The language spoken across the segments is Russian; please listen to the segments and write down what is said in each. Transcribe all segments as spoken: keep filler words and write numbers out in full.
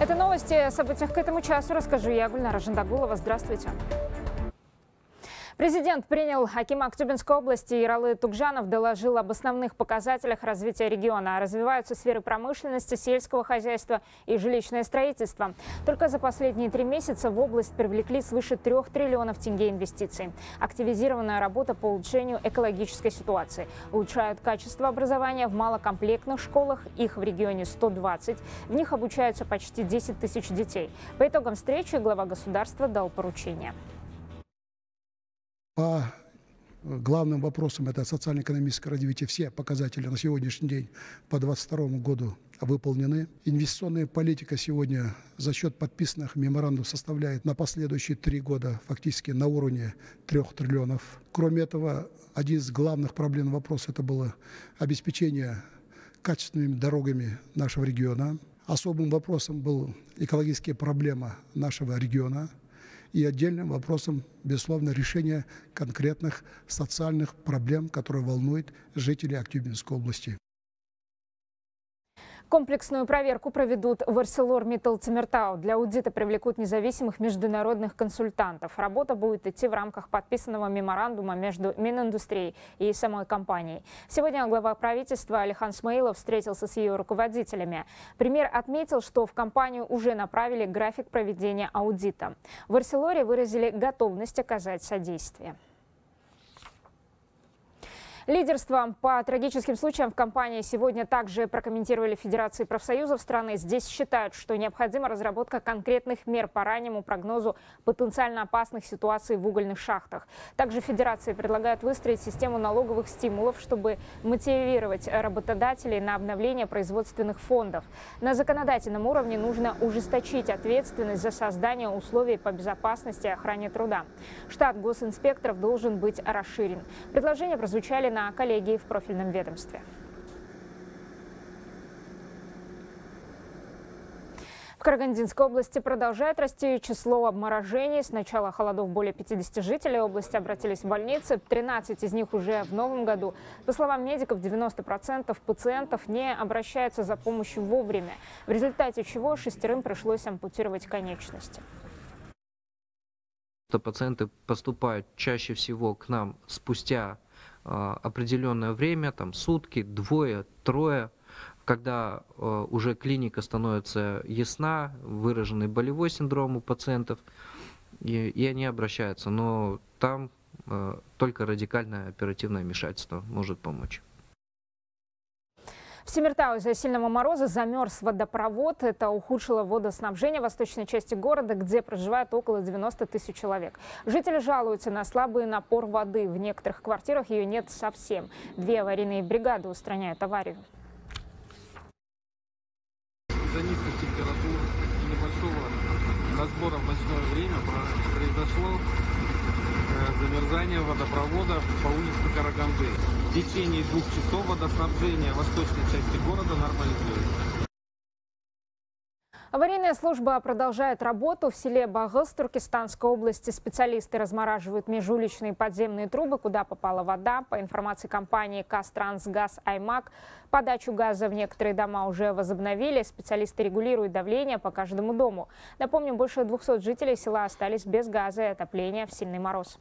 Это новости о событиях к этому часу. Расскажу я, Гульнара Жандагулова. Здравствуйте. Президент принял акима Актюбинской области Ералы Тугжанов, доложил об основных показателях развития региона. Развиваются сферы промышленности, сельского хозяйства и жилищное строительство. Только за последние три месяца в область привлекли свыше трех триллионов тенге инвестиций. Активизированная работа по улучшению экологической ситуации. Улучшают качество образования в малокомплектных школах. Их в регионе сто двадцать. В них обучаются почти десять тысяч детей. По итогам встречи глава государства дал поручение. По главным вопросам это социально-экономическое развитие. Все показатели на сегодняшний день по две тысячи двадцать второму году выполнены. Инвестиционная политика сегодня за счет подписанных меморандумов составляет на последующие три года фактически на уровне трех триллионов. Кроме этого, один из главных проблемных вопросов это было обеспечение качественными дорогами нашего региона. Особым вопросом была экологическая проблема нашего региона. И отдельным вопросом, безусловно, решение конкретных социальных проблем, которые волнуют жителей Актюбинской области. Комплексную проверку проведут в ArcelorMittal Темиртау. Для аудита привлекут независимых международных консультантов. Работа будет идти в рамках подписанного меморандума между Мининдустрией и самой компанией. Сегодня глава правительства Алихан Смаилов встретился с ее руководителями. Премьер отметил, что в компанию уже направили график проведения аудита. В Арселоре выразили готовность оказать содействие. Лидерство по трагическим случаям в компании сегодня также прокомментировали Федерации профсоюзов страны. Здесь считают, что необходима разработка конкретных мер по раннему прогнозу потенциально опасных ситуаций в угольных шахтах. Также Федерации предлагают выстроить систему налоговых стимулов, чтобы мотивировать работодателей на обновление производственных фондов. На законодательном уровне нужно ужесточить ответственность за создание условий по безопасности и охране труда. Штат госинспекторов должен быть расширен. Предложения прозвучали на коллегии в профильном ведомстве. В Карагандинской области продолжает расти число обморожений. С начала холодов более пятидесяти жителей области обратились в больницы. тринадцать из них уже в новом году. По словам медиков, девяносто процентов пациентов не обращаются за помощью вовремя, в результате чего шестерым пришлось ампутировать конечности. Пациенты поступают чаще всего к нам спустя определенное время, там сутки, двое, трое, когда э, уже клиника становится ясна, выраженный болевой синдром у пациентов, и, и они обращаются, но там э, только радикальное оперативное вмешательство может помочь. В Темиртау из-за сильного мороза замерз водопровод. Это ухудшило водоснабжение в восточной части города, где проживает около девяноста тысяч человек. Жители жалуются на слабый напор воды. В некоторых квартирах ее нет совсем. Две аварийные бригады устраняют аварию. Из-за низких температур и небольшого разбора в ночное время произошло замерзание водопровода по улице Караганды. В течение двух часов водоснабжение восточной части города нормализуется. Аварийная служба продолжает работу. В селе Багыс Туркестанской области специалисты размораживают межуличные подземные трубы, куда попала вода. По информации компании «Казтрансгаз Аймак», подачу газа в некоторые дома уже возобновили. Специалисты регулируют давление по каждому дому. Напомню, больше двухсот жителей села остались без газа и отопления в сильный мороз.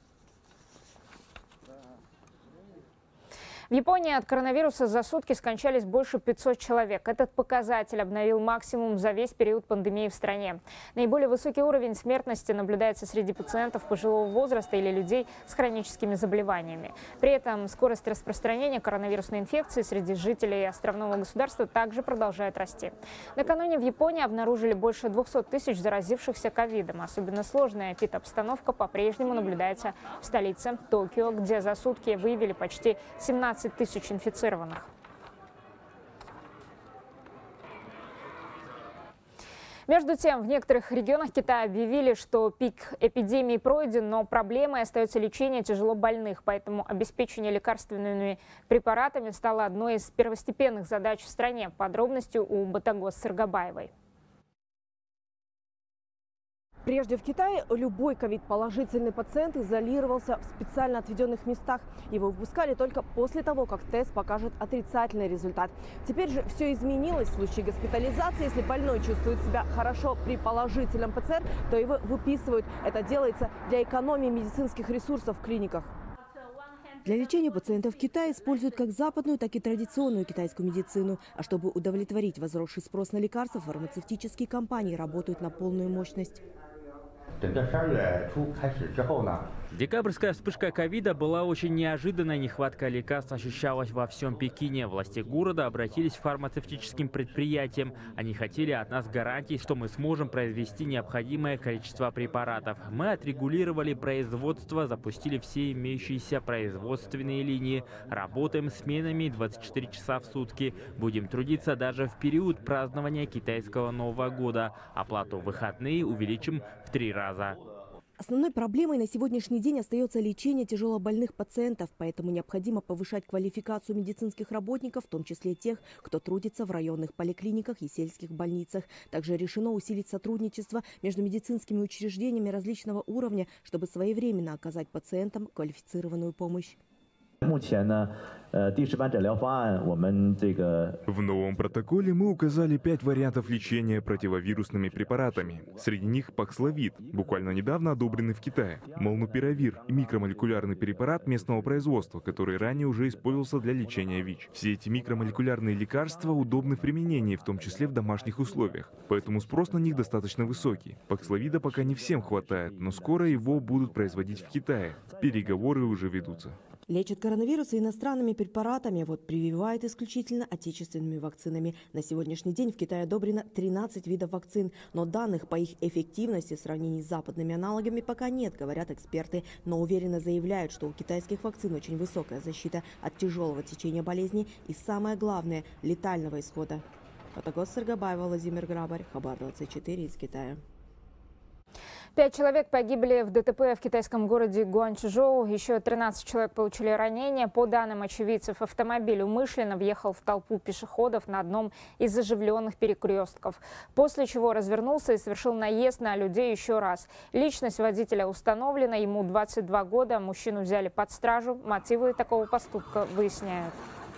В Японии от коронавируса за сутки скончались больше пятисот человек. Этот показатель обновил максимум за весь период пандемии в стране. Наиболее высокий уровень смертности наблюдается среди пациентов пожилого возраста или людей с хроническими заболеваниями. При этом скорость распространения коронавирусной инфекции среди жителей островного государства также продолжает расти. Накануне в Японии обнаружили больше двухсот тысяч заразившихся ковидом. Особенно сложная эпидобстановка по-прежнему наблюдается в столице Токио, где за сутки выявили почти семнадцать тысяч инфицированных. Между тем, в некоторых регионах Китая объявили, что пик эпидемии пройден, но проблемой остается лечение тяжело больных. Поэтому обеспечение лекарственными препаратами стало одной из первостепенных задач в стране. Подробности у Батагос Сыргабаевой. Прежде в Китае любой ковид-положительный пациент изолировался в специально отведенных местах. Его выпускали только после того, как тест покажет отрицательный результат. Теперь же все изменилось. В случае госпитализации, если больной чувствует себя хорошо при положительном ПЦР, то его выписывают. Это делается для экономии медицинских ресурсов в клиниках. Для лечения пациентов в Китае используют как западную, так и традиционную китайскую медицину. А чтобы удовлетворить возросший спрос на лекарства, фармацевтические компании работают на полную мощность. Декабрьская вспышка ковида была очень неожиданной. Нехватка лекарств ощущалась во всем Пекине. Власти города обратились к фармацевтическим предприятиям. Они хотели от нас гарантий, что мы сможем произвести необходимое количество препаратов. Мы отрегулировали производство, запустили все имеющиеся производственные линии. Работаем сменами двадцать четыре часа в сутки. Будем трудиться даже в период празднования китайского Нового года. Оплату в выходные увеличим в три раза. Основной проблемой на сегодняшний день остается лечение тяжелобольных пациентов, поэтому необходимо повышать квалификацию медицинских работников, в том числе тех, кто трудится в районных поликлиниках и сельских больницах. Также решено усилить сотрудничество между медицинскими учреждениями различного уровня, чтобы своевременно оказать пациентам квалифицированную помощь. В новом протоколе мы указали пять вариантов лечения противовирусными препаратами. Среди них Паксловид, буквально недавно одобренный в Китае, Молнупиравир, микромолекулярный препарат местного производства, который ранее уже использовался для лечения ВИЧ. Все эти микромолекулярные лекарства удобны в применении, в том числе в домашних условиях, поэтому спрос на них достаточно высокий. Паксловида пока не всем хватает, но скоро его будут производить в Китае. Переговоры уже ведутся. Лечат коронавирус иностранными препаратами, вот прививают исключительно отечественными вакцинами. На сегодняшний день в Китае одобрено тринадцать видов вакцин, но данных по их эффективности в сравнении с западными аналогами пока нет, говорят эксперты. Но уверенно заявляют, что у китайских вакцин очень высокая защита от тяжелого течения болезни и, самое главное, летального исхода. Фотогоз Саргабаева, Владимир Грабарь, Хабар двадцать четыре из Китая. Пять человек погибли в ДТП в китайском городе Гуанчжоу. Еще тринадцать человек получили ранения. По данным очевидцев, автомобиль умышленно въехал в толпу пешеходов на одном из оживленных перекрестков, после чего развернулся и совершил наезд на людей еще раз. Личность водителя установлена, ему двадцать два года. Мужчину взяли под стражу. Мотивы такого поступка выясняют.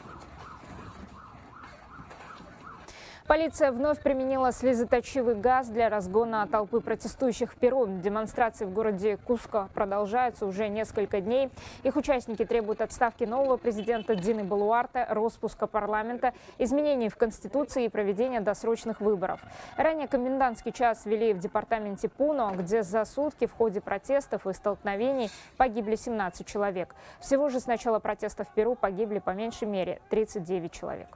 Полиция вновь применила слезоточивый газ для разгона толпы протестующих в Перу. Демонстрации в городе Куско продолжаются уже несколько дней. Их участники требуют отставки нового президента Дины Болуарте, распуска парламента, изменений в Конституции и проведения досрочных выборов. Ранее комендантский час ввели в департаменте Пуно, где за сутки в ходе протестов и столкновений погибли семнадцать человек. Всего же с начала протестов в Перу погибли по меньшей мере тридцать девять человек.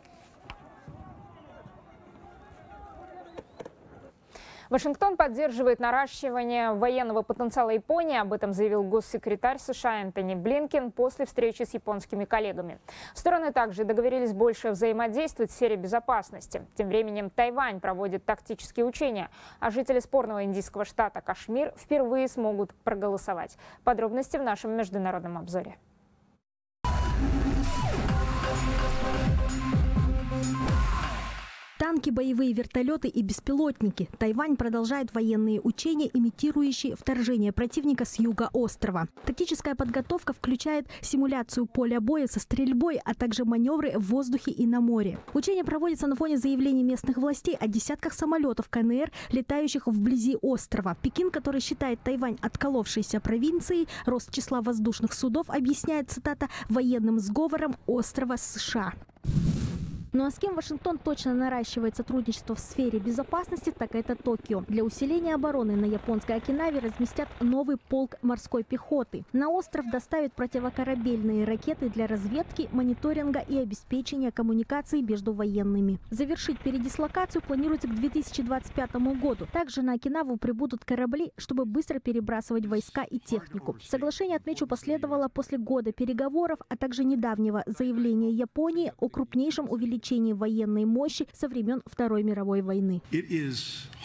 Вашингтон поддерживает наращивание военного потенциала Японии. Об этом заявил госсекретарь США Энтони Блинкен после встречи с японскими коллегами. Стороны также договорились больше взаимодействовать в сфере безопасности. Тем временем Тайвань проводит тактические учения, а жители спорного индийского штата Кашмир впервые смогут проголосовать. Подробности в нашем международном обзоре. Танки, боевые вертолеты и беспилотники. Тайвань продолжает военные учения, имитирующие вторжение противника с юга острова. Тактическая подготовка включает симуляцию поля боя со стрельбой, а также маневры в воздухе и на море. Учения проводятся на фоне заявлений местных властей о десятках самолетов КНР, летающих вблизи острова. Пекин, который считает Тайвань отколовшейся провинцией, рост числа воздушных судов объясняет, цитата, военным сговором острова США. Ну а с кем Вашингтон точно наращивает сотрудничество в сфере безопасности, так это Токио. Для усиления обороны на японской Окинаве разместят новый полк морской пехоты. На остров доставят противокорабельные ракеты для разведки, мониторинга и обеспечения коммуникаций между военными. Завершить передислокацию планируется к две тысячи двадцать пятому году. Также на Окинаву прибудут корабли, чтобы быстро перебрасывать войска и технику. Соглашение, отмечу, последовало после года переговоров, а также недавнего заявления Японии о крупнейшем увеличении военной мощи со времен Второй мировой войны.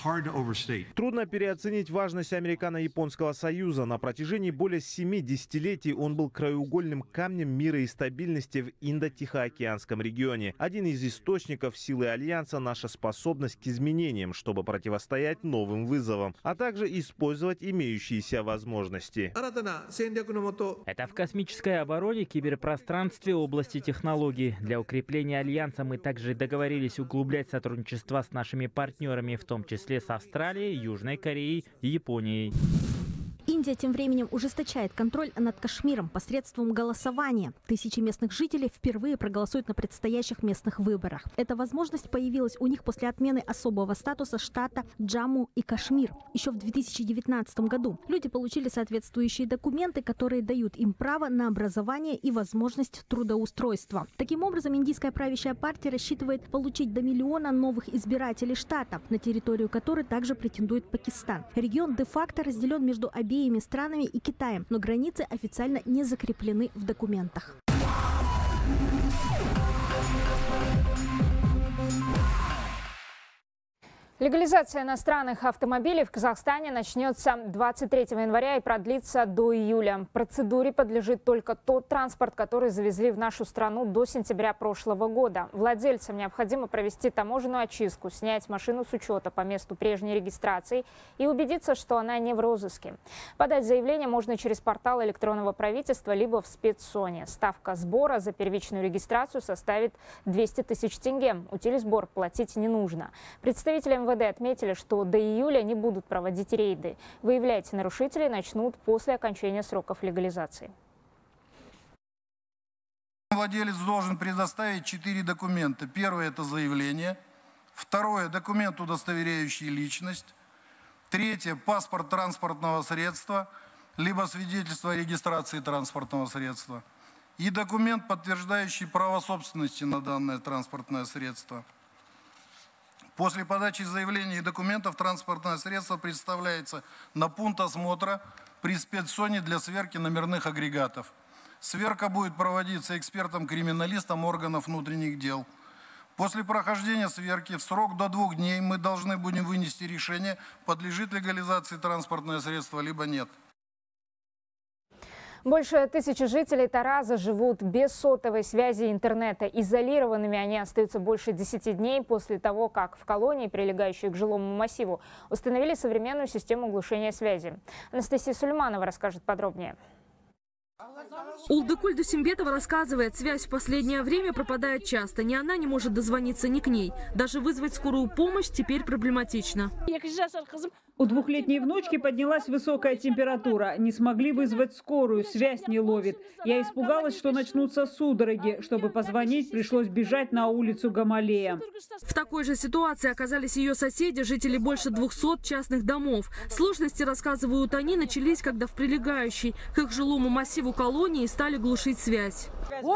Трудно переоценить важность американо-японского союза. На протяжении более семи десятилетий он был краеугольным камнем мира и стабильности в Индо-Тихоокеанском регионе. Один из источников силы Альянса – наша способность к изменениям, чтобы противостоять новым вызовам, а также использовать имеющиеся возможности. Это в космической обороне, киберпространстве, области технологий. Для укрепления Альянса мы также договорились углублять сотрудничество с нашими партнерами, в том числе с Австралией, Южной Кореей и Японией. Индия тем временем ужесточает контроль над Кашмиром посредством голосования. Тысячи местных жителей впервые проголосуют на предстоящих местных выборах. Эта возможность появилась у них после отмены особого статуса штата Джамму и Кашмир еще в две тысячи девятнадцатом году. Люди получили соответствующие документы, которые дают им право на образование и возможность трудоустройства. Таким образом, индийская правящая партия рассчитывает получить до миллиона новых избирателей штата, на территорию которой также претендует Пакистан. Регион де-факто разделен между обеими странами и Китаем, но границы официально не закреплены в документах. Легализация иностранных автомобилей в Казахстане начнется двадцать третьего января и продлится до июля. Процедуре подлежит только тот транспорт, который завезли в нашу страну до сентября прошлого года. Владельцам необходимо провести таможенную очистку, снять машину с учета по месту прежней регистрации и убедиться, что она не в розыске. Подать заявление можно через портал электронного правительства либо в спецзоне. Ставка сбора за первичную регистрацию составит двести тысяч тенге. Утилизбор платить не нужно. Представителям МВД отметили, что до июля не будут проводить рейды. Выявлять нарушителей начнут после окончания сроков легализации. Владелец должен предоставить четыре документа. Первое – это заявление. Второе – документ, удостоверяющий личность. Третье – паспорт транспортного средства, либо свидетельство о регистрации транспортного средства. И документ, подтверждающий право собственности на данное транспортное средство. После подачи заявлений и документов транспортное средство представляется на пункт осмотра при спецзоне для сверки номерных агрегатов. Сверка будет проводиться экспертом-криминалистом органов внутренних дел. После прохождения сверки в срок до двух дней мы должны будем вынести решение, подлежит легализации транспортное средство либо нет. Больше тысячи жителей Тараза живут без сотовой связи и интернета. Изолированными они остаются больше десяти дней после того, как в колонии, прилегающей к жилому массиву, установили современную систему глушения связи. Анастасия Сулейманова расскажет подробнее. Улдыкуль Дусимбетова рассказывает, связь в последнее время пропадает часто. Ни она не может дозвониться, ни к ней. Даже вызвать скорую помощь теперь проблематично. У двухлетней внучки поднялась высокая температура. Не смогли вызвать скорую, связь не ловит. Я испугалась, что начнутся судороги. Чтобы позвонить, пришлось бежать на улицу Гамалея. В такой же ситуации оказались ее соседи, жители больше двухсот частных домов. Сложности, рассказывают они, начались, когда в прилегающей к их жилому массиву колонии стали глушить связь.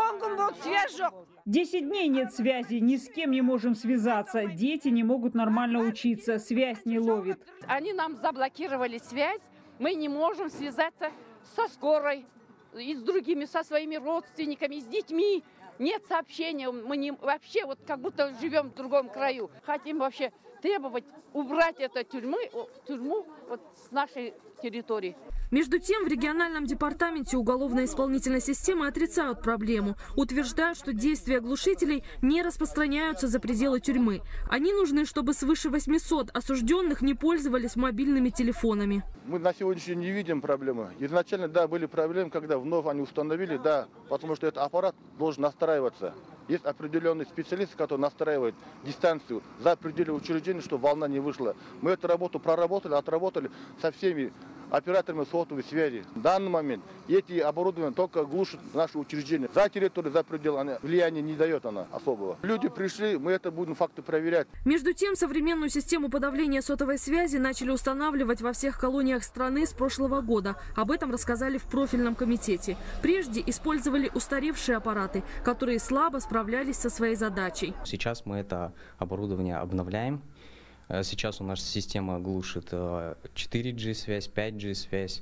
Десять дней нет связи, ни с кем не можем связаться. Дети не могут нормально учиться, связь не ловит. Они нам заблокировали связь, мы не можем связаться со скорой, и с другими, со своими родственниками, с детьми. Нет сообщения, мы не, вообще вот как будто живем в другом краю. Хотим вообще требовать убрать эту тюрьму, тюрьму вот с нашей территории. Между тем, в региональном департаменте уголовно-исполнительной системы отрицают проблему. Утверждают, что действия глушителей не распространяются за пределы тюрьмы. Они нужны, чтобы свыше восьмисот осужденных не пользовались мобильными телефонами. Мы на сегодняшний день не видим проблемы. Изначально, да, были проблемы, когда вновь они установили, да, потому что этот аппарат должен настраиваться. Есть определенные специалисты, которые настраивают дистанцию за пределы учреждения, чтобы волна не вышла. Мы эту работу проработали, отработали со всеми операторами сотовой связи. В данный момент эти оборудования только глушат наши учреждения. За территорию, за пределы влияния не дает она особого. Люди пришли, мы это будем факты проверять. Между тем, современную систему подавления сотовой связи начали устанавливать во всех колониях страны с прошлого года. Об этом рассказали в профильном комитете. Прежде использовали устаревшие аппараты, которые слабо справлялись со своей задачей. Сейчас мы это оборудование обновляем. Сейчас у нас система глушит четыре джи связь, пять джи связь.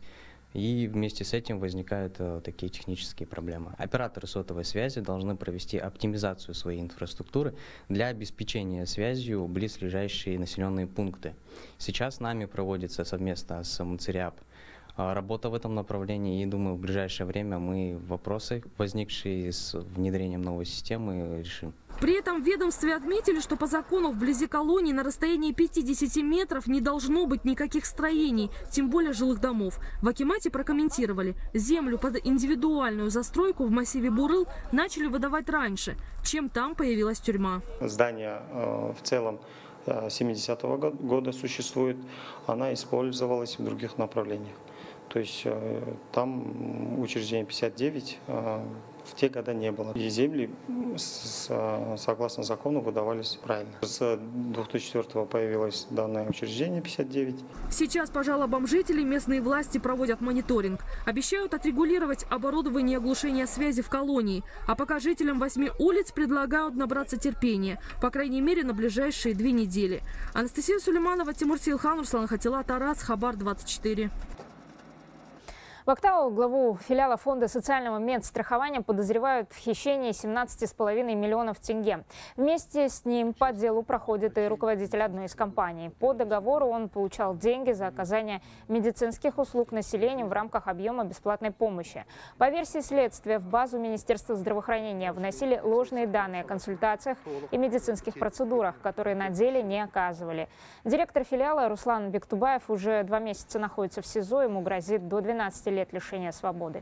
И вместе с этим возникают э, такие технические проблемы. Операторы сотовой связи должны провести оптимизацию своей инфраструктуры для обеспечения связью близлежащие населенные пункты. Сейчас нами проводится совместно с МЦРИАП работа в этом направлении, и думаю, в ближайшее время мы вопросы, возникшие с внедрением новой системы, решим. При этом в ведомстве отметили, что по закону вблизи колонии на расстоянии пятидесяти метров не должно быть никаких строений, тем более жилых домов. В акимате прокомментировали, землю под индивидуальную застройку в массиве Бурыл начали выдавать раньше, чем там появилась тюрьма. Здание э, в целом семидесятого года существует, она использовалась в других направлениях. То есть э, там учреждение пятьдесят девять э, в те годы не было. И земли с, согласно закону выдавались правильно. С две тысячи четвёртого появилось данное учреждение пятьдесят девять. Сейчас по жалобам жителей местные власти проводят мониторинг. Обещают отрегулировать оборудование оглушения связи в колонии. А пока жителям восьми улиц предлагают набраться терпения. По крайней мере, на ближайшие две недели. Анастасия Сулейманова, Тимур Силхан, Руслан Хатила, Тарас, Хабар двадцать четыре. В Актау главу филиала фонда социального медстрахования подозревают в хищении семнадцати с половиной миллионов тенге. Вместе с ним по делу проходит и руководитель одной из компаний. По договору он получал деньги за оказание медицинских услуг населению в рамках объема бесплатной помощи. По версии следствия, в базу Министерства здравоохранения вносили ложные данные о консультациях и медицинских процедурах, которые на деле не оказывали. Директор филиала Руслан Бектубаев уже два месяца находится в СИЗО, ему грозит до двенадцати лет лишения свободы.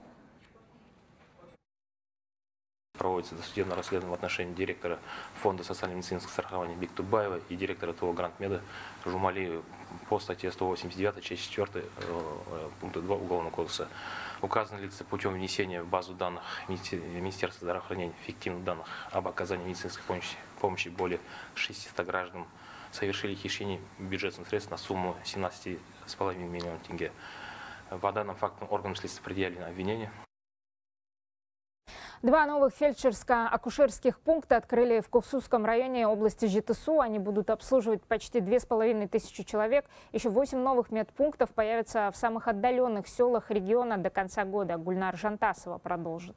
Проводится досудебное расследование в отношении директора фонда социально-медицинского страхования Бектубаева и директора ТО Грандмеда Жумали по статье сто восемьдесят девять, часть четвёртая, пункта два Уголовного кодекса. Указаны лица путем внесения в базу данных Министерства здравоохранения фиктивных данных об оказании медицинской помощи, помощи более шестисот гражданам совершили хищение бюджетных средств на сумму семнадцати с половиной миллионов тенге. По данным фактам органам следствия предъявлено обвинение. Два новых фельдшерско-акушерских пункта открыли в Коксусском районе области Жетысу. Они будут обслуживать почти две с половиной тысячи человек. Еще восемь новых медпунктов появятся в самых отдаленных селах региона до конца года. Гульнар Жантасова продолжит.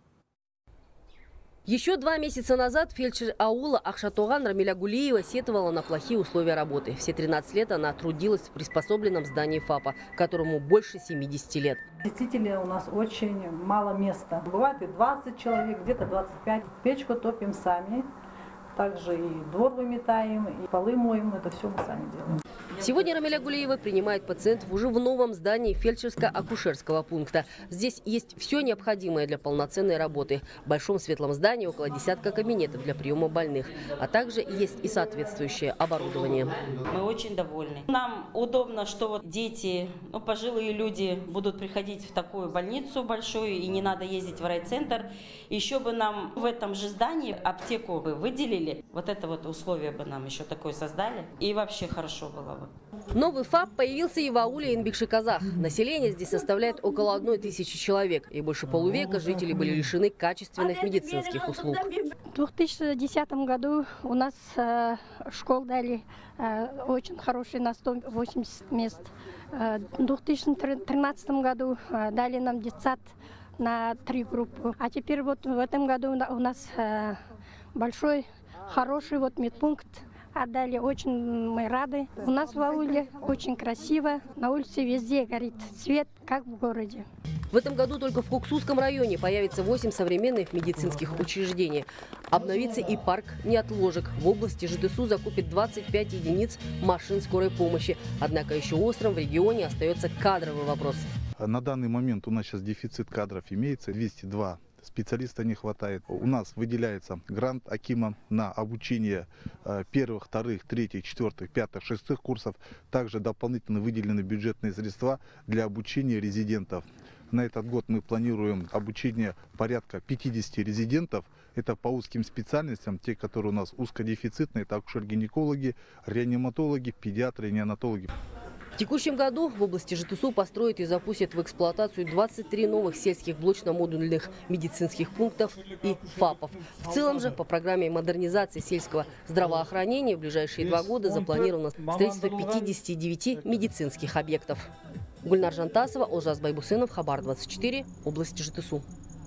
Еще два месяца назад фельдшер аула Ахшатоган Рамиля Гулиева сетовала на плохие условия работы. Все тринадцать лет она трудилась в приспособленном здании ФАПа, которому больше семидесяти лет. Действительно, у нас очень мало места. Бывает и двадцать человек, где-то двадцать пять. Печку топим сами. Также и двор выметаем, и полы моем. Это все мы сами делаем. Сегодня Рамиля Гулиева принимает пациентов уже в новом здании фельдшерско-акушерского пункта. Здесь есть все необходимое для полноценной работы. В большом светлом здании около десятка кабинетов для приема больных. А также есть и соответствующее оборудование. Мы очень довольны. Нам удобно, что вот дети, ну, пожилые люди будут приходить в такую больницу большую, и не надо ездить в райцентр. Еще бы нам в этом же здании аптеку бы выделили. Вот это вот условие бы нам еще такое создали. И вообще хорошо было бы. Новый ФАП появился и в ауле Инбекши-Казах. Население здесь составляет около одной тысячи человек. И больше полувека жители были лишены качественных медицинских услуг. В две тысячи десятом году у нас э, школ дали э, очень хорошие на сто восемьдесят мест. Э, в две тысячи тринадцатом году э, дали нам детсад на три группы. А теперь вот в этом году у нас э, большой, хороший вот медпункт отдали. Очень мы рады. У нас в ауле очень красиво. На улице везде горит свет, как в городе. В этом году только в Коксусском районе появится восемь современных медицинских учреждений. Обновится и парк неотложек. В области Жетысу закупит двадцать пять единиц машин скорой помощи. Однако еще острым в регионе остается кадровый вопрос. На данный момент у нас сейчас дефицит кадров имеется. двести два специалиста не хватает. У нас выделяется грант акима на обучение первых, вторых, третьих, четвертых, пятых, шестых курсов. Также дополнительно выделены бюджетные средства для обучения резидентов. На этот год мы планируем обучение порядка пятидесяти резидентов. Это по узким специальностям, те, которые у нас узкодефицитные, это акушер-гинекологи, реаниматологи, педиатры, неонатологи. В текущем году в области Жетысу построят и запустят в эксплуатацию двадцать три новых сельских блочно-модульных медицинских пунктов и ФАПов. В целом же по программе модернизации сельского здравоохранения в ближайшие два года запланировано строительство пятидесяти девяти медицинских объектов. Гульнар Жантасова, Олжас Байбусынов, Хабар двадцать четыре, область Житысу.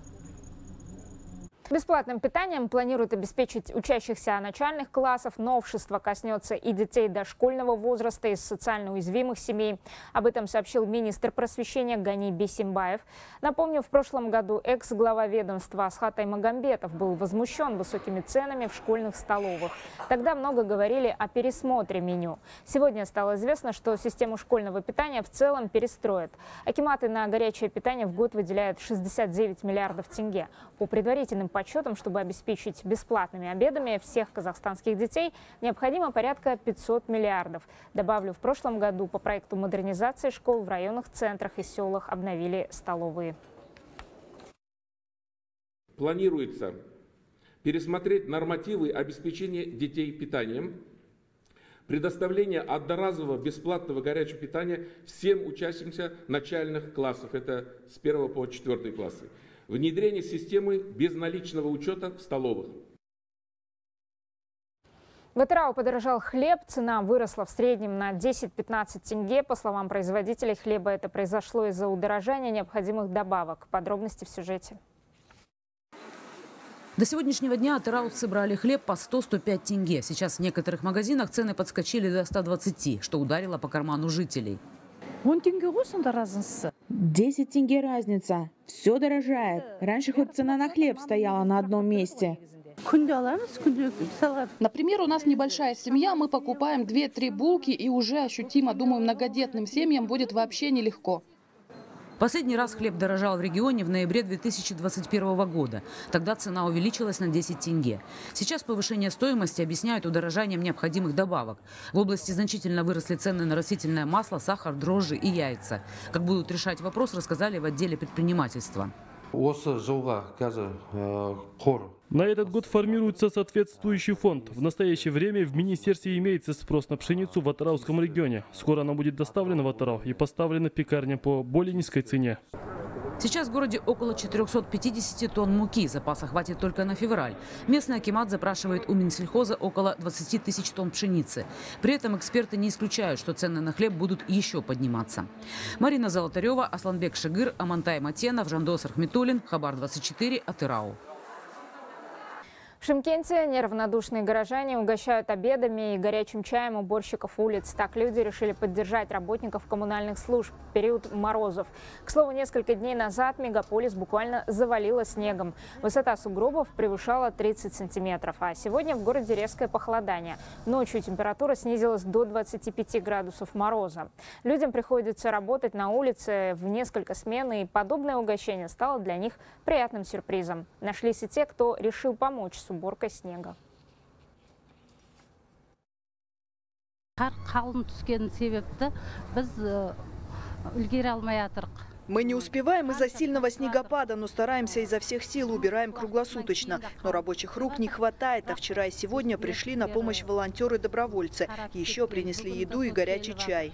Бесплатным питанием планируют обеспечить учащихся начальных классов. Новшество коснется и детей дошкольного возраста из социально уязвимых семей. Об этом сообщил министр просвещения Гани Бисимбаев. Напомню, в прошлом году экс-глава ведомства Асхат Аймагамбетов был возмущен высокими ценами в школьных столовых. Тогда много говорили о пересмотре меню. Сегодня стало известно, что систему школьного питания в целом перестроят. Акиматы на горячее питание в год выделяют шестьдесят девять миллиардов тенге. По предварительным подсчетам, чтобы обеспечить бесплатными обедами всех казахстанских детей, необходимо порядка пятисот миллиардов. Добавлю, в прошлом году по проекту модернизации школ в районных центрах и селах обновили столовые. Планируется пересмотреть нормативы обеспечения детей питанием, предоставление одноразового бесплатного горячего питания всем учащимся начальных классов, это с первого по четвертый классы. Внедрение системы безналичного учета в столовых. В Атырау подорожал хлеб. Цена выросла в среднем на десять-пятнадцать тенге. По словам производителей хлеба, это произошло из-за удорожания необходимых добавок. Подробности в сюжете. До сегодняшнего дня атыраутцы брали хлеб по сто — сто пять тенге. Сейчас в некоторых магазинах цены подскочили до ста двадцати, что ударило по карману жителей. десять тенге разница. Все дорожает. Раньше хоть цена на хлеб стояла на одном месте. Например, у нас небольшая семья, мы покупаем две-три булки и уже ощутимо, думаю, многодетным семьям будет вообще нелегко. Последний раз хлеб дорожал в регионе в ноябре две тысячи двадцать первого года. Тогда цена увеличилась на десять тенге. Сейчас повышение стоимости объясняют удорожанием необходимых добавок. В области значительно выросли цены на растительное масло, сахар, дрожжи и яйца. Как будут решать вопрос, рассказали в отделе предпринимательства. На этот год формируется соответствующий фонд. В настоящее время в министерстве имеется спрос на пшеницу в Атырауском регионе. Скоро она будет доставлена в Атырау и поставлена пекарня по более низкой цене. Сейчас в городе около четырёхсот пятидесяти тонн муки. Запаса хватит только на февраль. Местный акимат запрашивает у Минсельхоза около двадцати тысяч тонн пшеницы. При этом эксперты не исключают, что цены на хлеб будут еще подниматься. Марина Золотарева, Асланбек Шигыр, Амантай Матенов, Жандос Рахметуллин, Хабар двадцать четыре, Атырау. В Шымкенте неравнодушные горожане угощают обедами и горячим чаем уборщиков улиц. Так люди решили поддержать работников коммунальных служб в период морозов. К слову, несколько дней назад мегаполис буквально завалило снегом. Высота сугробов превышала тридцать сантиметров. А сегодня в городе резкое похолодание. Ночью температура снизилась до двадцати пяти градусов мороза. Людям приходится работать на улице в несколько смен, и подобное угощение стало для них приятным сюрпризом. Нашлись и те, кто решил помочь с уборкой снега. Мы не успеваем из-за сильного снегопада, но стараемся изо всех сил, убираем круглосуточно. Но рабочих рук не хватает, а вчера и сегодня пришли на помощь волонтеры-добровольцы. Еще принесли еду и горячий чай.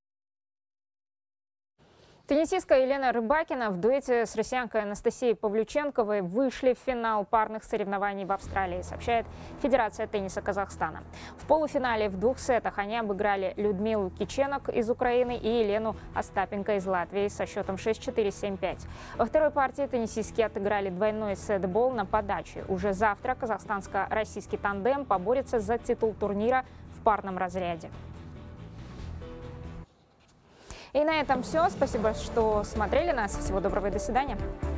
Теннисистка Елена Рыбакина в дуэте с россиянкой Анастасией Павлюченковой вышли в финал парных соревнований в Австралии, сообщает Федерация тенниса Казахстана. В полуфинале в двух сетах они обыграли Людмилу Киченок из Украины и Елену Остапенко из Латвии со счетом шесть-четыре, семь-пять. Во второй партии теннисистки отыграли двойной сетбол на подаче. Уже завтра казахстанско-российский тандем поборется за титул турнира в парном разряде. И на этом все. Спасибо, что смотрели нас. Всего доброго и до свидания.